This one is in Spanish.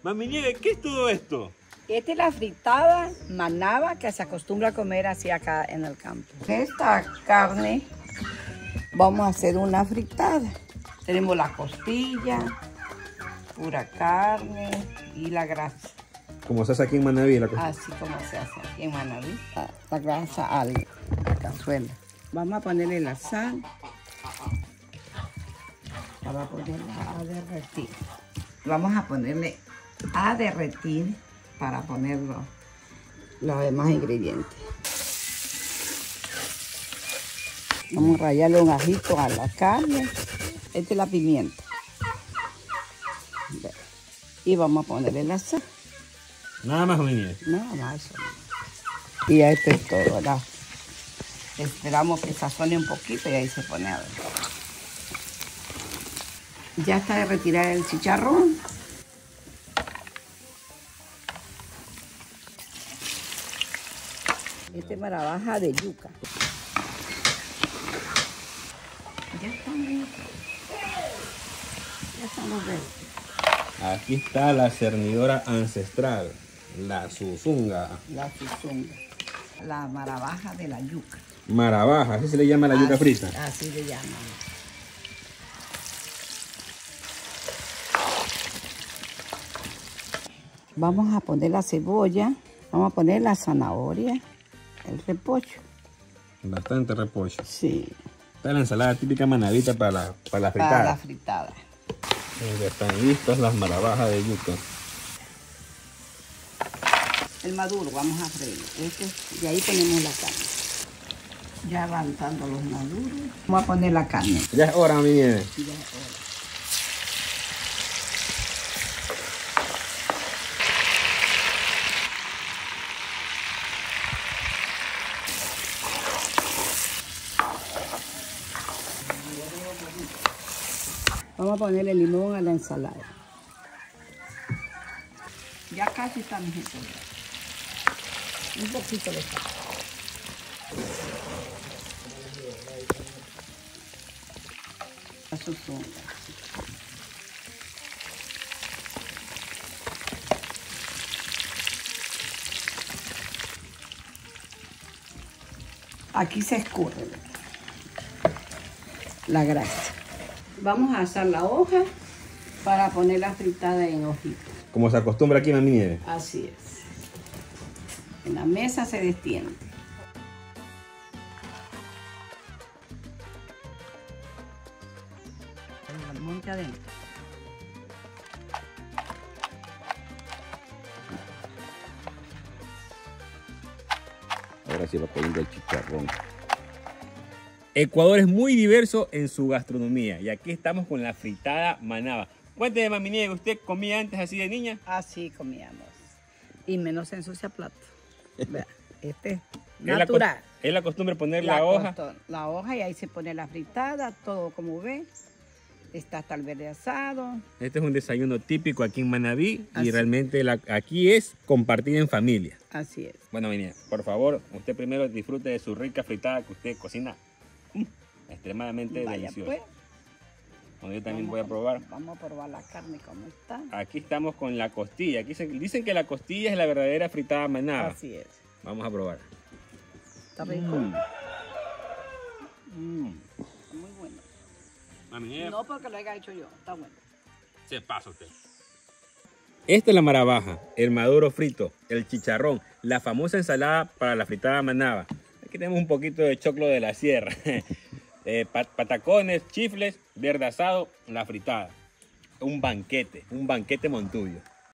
Mami Nieve, ¿qué es todo esto? Esta es la fritada manaba que se acostumbra a comer así acá en el campo. Esta carne vamos a hacer una fritada. Tenemos la costilla, pura carne y la grasa. Como se hace aquí en Manaví, la cosa. Así como se hace aquí en Manaví. La grasa a la cazuela. Vamos a ponerle la sal para ponerla a derretir. Vamos a ponerle a derretir para poner los demás ingredientes. Vamos a rallarle un ajito a la carne. Esta es la pimienta. Y vamos a ponerle la sal. Nada más, Mami Nieve. Nada más eso. Y ya esto es todo, ¿verdad? Esperamos que sazone un poquito y ahí se pone a ver. Ya está de retirar el chicharrón. Este es marabaja de yuca. Ya están listos. Ya están los verdes. Aquí está la cernidora ancestral, la zuzunga. La zuzunga. La marabaja de la yuca. Marabaja, así se le llama la yuca frita. Así le llaman. Vamos a poner la cebolla, vamos a poner la zanahoria, el repollo. Bastante repollo. Sí. Esta es la ensalada típica manavita para la fritada. Para la fritada. Ya están listas las marabajas de yuca. El maduro, vamos a freír. Y ahí ponemos la carne. Ya van dando los maduros. Vamos a poner la carne. Ya es hora, Mami Nieve. Ya es hora. Vamos a ponerle limón a la ensalada. Ya casi está, mi gente. Un poquito de sal. La zuzunga. Aquí se escurre la grasa. Vamos a asar la hoja para poner la fritada en hojitas. Como se acostumbra aquí, Mami Nieve. Así es. En la mesa se destiende. El monte adentro. Ahora sí va cayendo el chicharrón. Ecuador es muy diverso en su gastronomía y aquí estamos con la fritada manaba. Cuénteme, Mami Nieve, ¿usted comía antes así de niña? Así comíamos. Y menos se ensucia plato. Vea, este es natural. Es la costumbre poner la hoja. La hoja y ahí se pone la fritada, todo como ve. Está hasta el verde asado. Este es un desayuno típico aquí en Manaví y Así. realmente aquí es compartir en familia. Así es. Bueno, Mami Nieve, por favor, usted primero disfrute de su rica fritada que usted cocina. Extremadamente Vaya, deliciosa. pues. Bueno, yo también voy a probar. Vamos a probar la carne como está. Aquí estamos con la costilla. Aquí dicen que la costilla es la verdadera fritada manaba. Así es. Vamos a probar. Está rico. Muy bueno. Mami Nieve, No porque lo haya hecho yo, está bueno. se pasa usted. Esta es la marabaja, el maduro frito, el chicharrón, la famosa ensalada para la fritada manaba. Aquí tenemos un poquito de choclo de la sierra. Patacones, chifles, verde asado, la fritada. Un banquete montuyo.